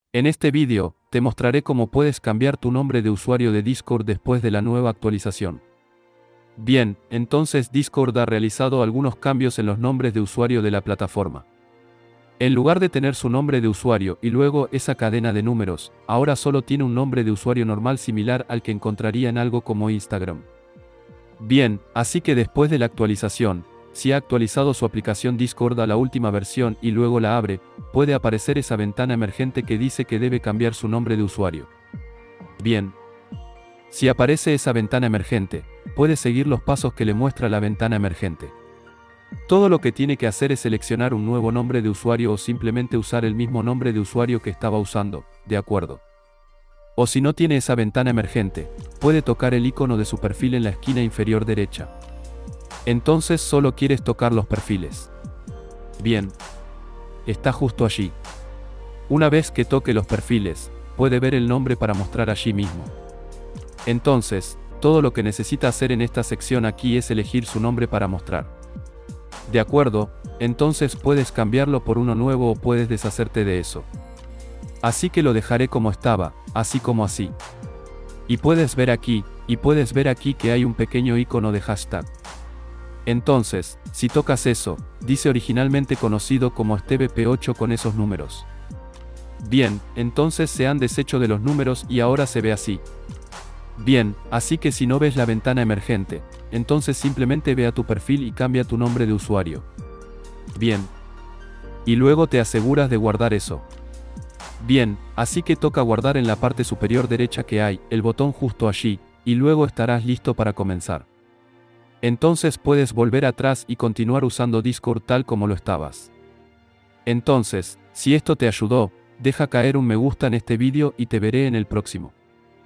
En este vídeo, te mostraré cómo puedes cambiar tu nombre de usuario de Discord después de la nueva actualización. Bien, entonces Discord ha realizado algunos cambios en los nombres de usuario de la plataforma. En lugar de tener su nombre de usuario y luego esa cadena de números, ahora solo tiene un nombre de usuario normal similar al que encontraría en algo como Instagram. Bien, así que después de la actualización, si ha actualizado su aplicación Discord a la última versión y luego la abre, puede aparecer esa ventana emergente que dice que debe cambiar su nombre de usuario. Bien. Si aparece esa ventana emergente, puede seguir los pasos que le muestra la ventana emergente. Todo lo que tiene que hacer es seleccionar un nuevo nombre de usuario o simplemente usar el mismo nombre de usuario que estaba usando, de acuerdo. O si no tiene esa ventana emergente, puede tocar el icono de su perfil en la esquina inferior derecha. Entonces solo quieres tocar los perfiles. Bien. Está justo allí. Una vez que toque los perfiles, puede ver el nombre para mostrar allí mismo. Entonces, todo lo que necesita hacer en esta sección aquí es elegir su nombre para mostrar. De acuerdo, entonces puedes cambiarlo por uno nuevo o puedes deshacerte de eso. Así que lo dejaré como estaba, así como así. Y puedes ver aquí que hay un pequeño icono de hashtag. Entonces, si tocas eso, dice originalmente conocido como SteveP8 con esos números. Bien, entonces se han deshecho de los números y ahora se ve así. Bien, así que si no ves la ventana emergente, entonces simplemente ve a tu perfil y cambia tu nombre de usuario. Bien. Y luego te aseguras de guardar eso. Bien, así que toca guardar en la parte superior derecha que hay el botón justo allí, y luego estarás listo para comenzar. Entonces puedes volver atrás y continuar usando Discord tal como lo estabas. Entonces, si esto te ayudó, deja caer un me gusta en este vídeo y te veré en el próximo.